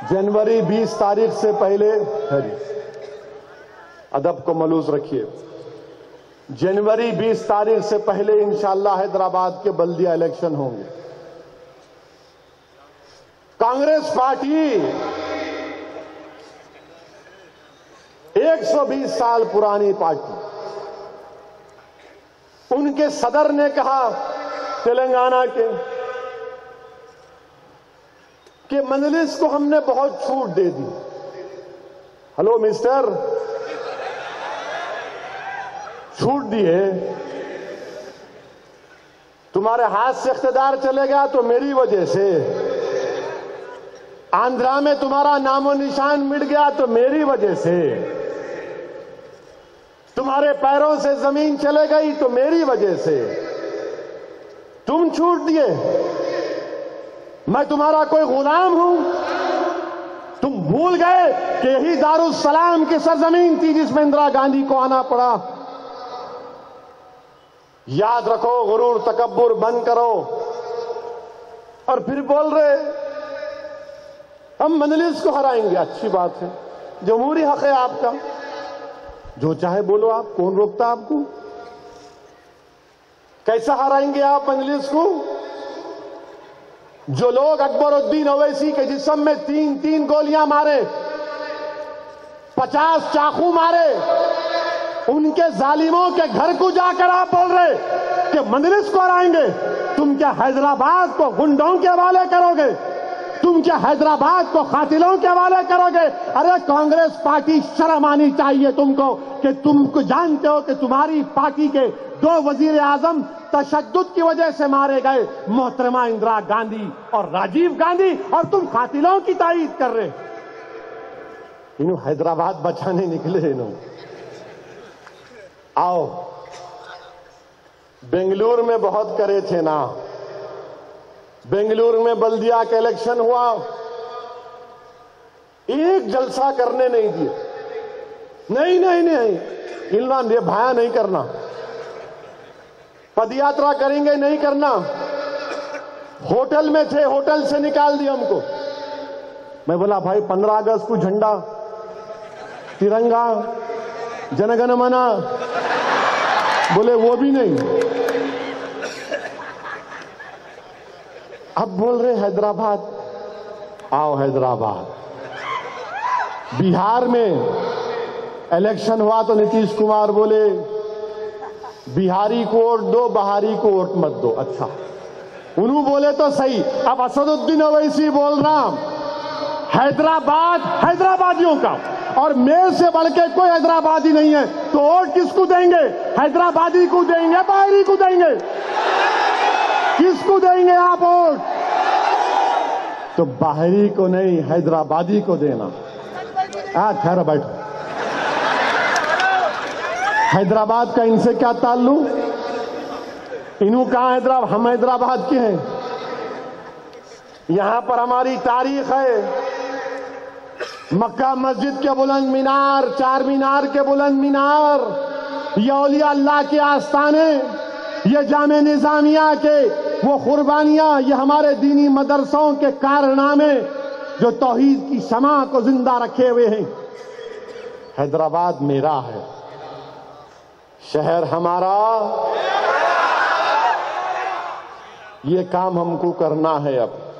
जनवरी 20 तारीख से पहले, अदब को मलूज रखिए, जनवरी 20 तारीख से पहले इंशाअल्लाह हैदराबाद के बल्दिया इलेक्शन होंगे। कांग्रेस पार्टी 120 साल पुरानी पार्टी, उनके सदर ने कहा तेलंगाना के कि मजलिस को हमने बहुत छूट दे दी। हेलो मिस्टर, छूट दी है, तुम्हारे हाथ से इख्तिदार चलेगा तो मेरी वजह से, आंध्रा में तुम्हारा नामो निशान मिट गया तो मेरी वजह से, तुम्हारे पैरों से जमीन चले गई तो मेरी वजह से, तुम छूट दिए। मैं तुम्हारा कोई गुलाम हूं? तुम भूल गए कि यही दारुस्सलाम की सरजमीन थी जिसमें इंदिरा गांधी को आना पड़ा। याद रखो, गुरूर तकब्बुर बंद करो। और फिर बोल रहे हम मजलिस को हराएंगे। अच्छी बात है, जमहूरी हक है आपका, जो चाहे बोलो आप, कौन रोकता आपको? कैसा हराएंगे आप मजलिस को? जो लोग अकबरुद्दीन ओवैसी के जिस्म में 3-3 गोलियां मारे, 50 चाकू मारे, उनके जालिमों के घर को जाकर आप बोल रहे कि मजलिस को हराएंगे। तुम क्या हैदराबाद को गुंडों के हवाले करोगे? तुम क्या हैदराबाद को कातिलों के हवाले करोगे? अरे कांग्रेस पार्टी, शर्म आनी चाहिए तुमको कि तुमको जानते हो कि तुम्हारी पार्टी के 2 वजीर आजम तशद्दुद की वजह से मारे गए, मोहतरमा इंदिरा गांधी और राजीव गांधी, और तुम कातिलों की तारीफ कर रहे। इन्हों हैदराबाद बचाने निकले। इन्हों आओ, बेंगलुरु में बहुत करे थे ना, बेंगलुरु में बल्दिया का इलेक्शन हुआ, एक जलसा करने नहीं दिए। नहीं नहीं नहीं, इनला भाया नहीं करना, पदयात्रा करेंगे नहीं करना। होटल में थे, होटल से निकाल दिया हमको। मैं बोला भाई 15 अगस्त को झंडा, तिरंगा, जनगण मना, बोले वो भी नहीं। अब बोल रहे हैदराबाद। आओ हैदराबाद। बिहार में इलेक्शन हुआ तो नीतीश कुमार बोले बिहारी को वोट दो, बहारी को वोट मत दो। अच्छा, उन्होंने बोले तो सही। अब असदुद्दीन ओवैसी बोल रहा हैदराबाद हैदराबादियों का, और मेरे से बढ़ के कोई हैदराबादी नहीं है, तो वोट किसको देंगे? हैदराबादी को देंगे, बहारी को देंगे? किसको देंगे आप वोट? तो बाहरी को नहीं, हैदराबादी को देना। ठहरो, बैठो। हैदराबाद का इनसे क्या ताल्लुक? इन्हों कहां हैदराबाद? हम हैदराबाद के हैं। यहां पर हमारी तारीख है। मक्का मस्जिद के बुलंद मीनार, 4 मीनार के बुलंद मीनार, ये औलिया अल्लाह के आस्थाने, ये जामे निजामिया के वो कुर्बानियां, ये हमारे दीनी मदरसों के कारनामे जो तौहीद की शमा को जिंदा रखे हुए हैं। हैदराबाद मेरा है, शहर हमारा, ये काम हमको करना है अब।